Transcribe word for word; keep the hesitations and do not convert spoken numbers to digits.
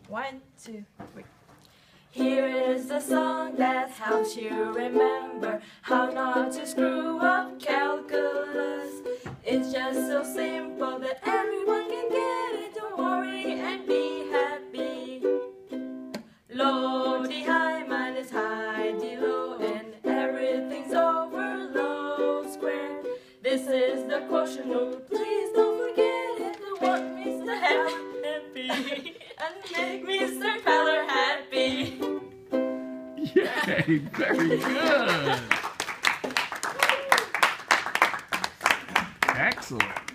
One, two, three. Here is a song that helps you remember how not to screw up calculus. It's just so simple that everyone can get it. Don't worry and be happy. Low D high minus high D low, and everything's over low squared. This is the quotient rule. Please don't forget it. The what makes the happy and make Mister Feller happy. Yay! Very good. Excellent.